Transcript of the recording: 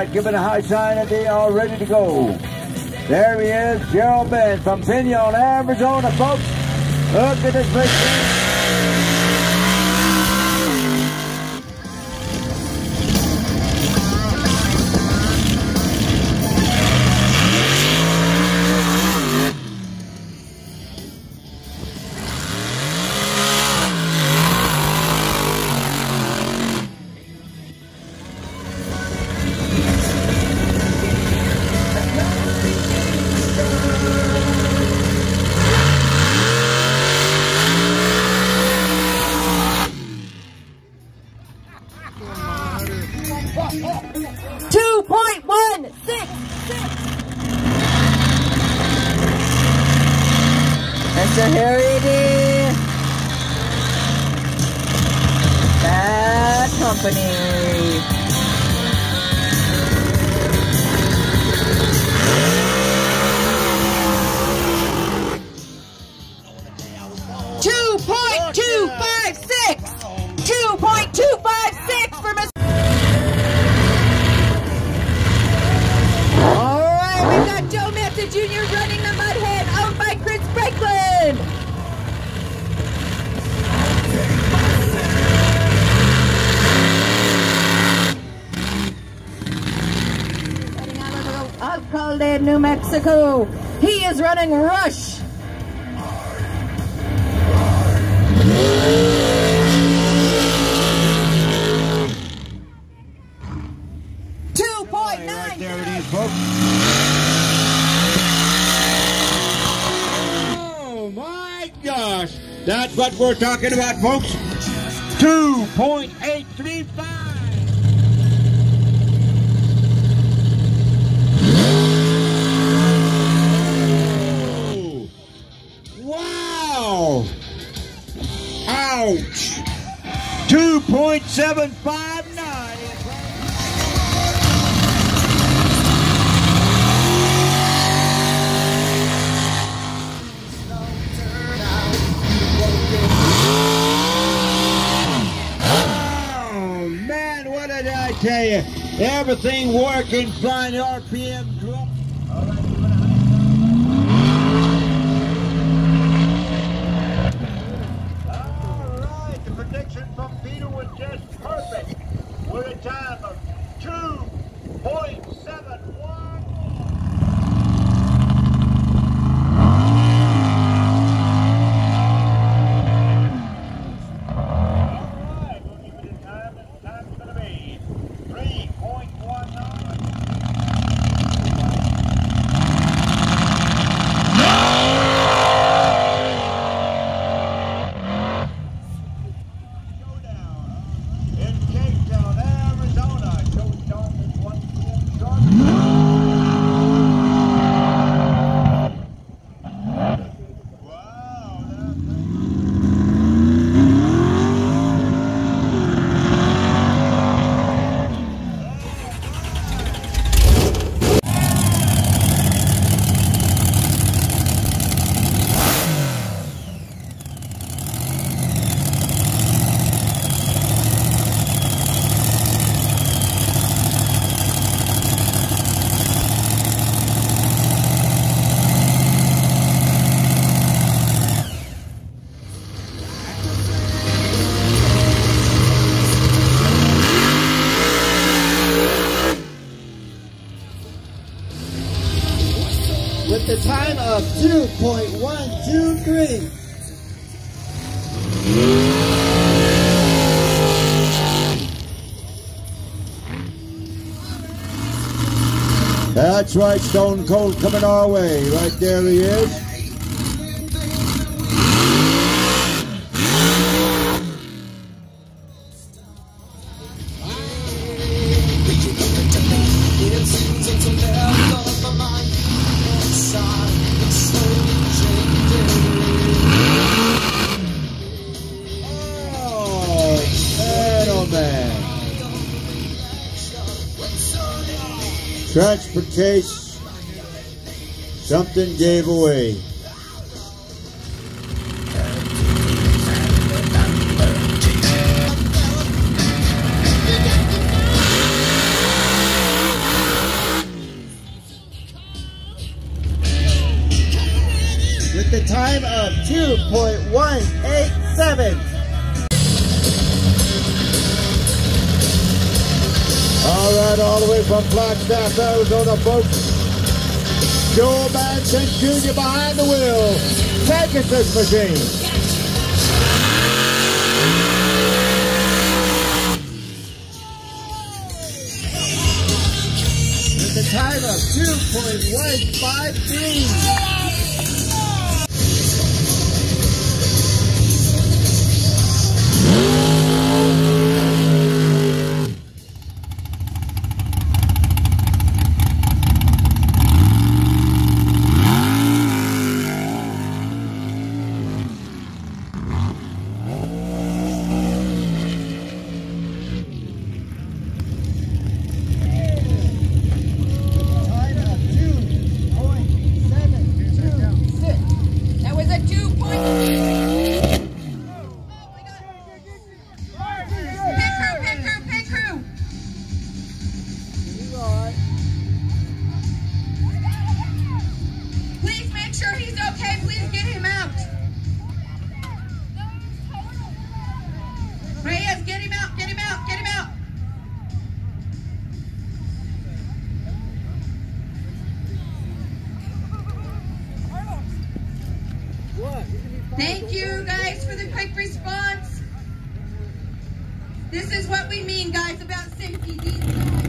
right, giving a high sign and they are ready to go. There he is, Gerald Ben from Pinon, Arizona, folks. Look at this big. Mr. Harry Bad Company. $2.256 for Mr. Alright, we've got Joe Method Jr. running the Mudhead, owned by Chris Franklin. Heading out of Alcalde, New Mexico. He is running Rush. Right there it is, folks. Oh my gosh, that's what we're talking about, folks. 2.835. Wow! Ouch! 2.759. I tell you, everything working fine, RPM drop. Alright, the prediction from Peter was just perfect. We're at a time of 2.71. With the time of 2.123. That's right, Stone Cold coming our way. Right there he is. Transportation, something gave away. of 2.187. All right, all the way from Flagstaff, Arizona, folks. Joe Manson Jr. behind the wheel. Taking this machine. With a time of 2.153. Please make sure he's okay. Please get him out. Reyes, get him out, get him out, get him out. Thank you guys for the quick response. This is what we mean, guys, about safety.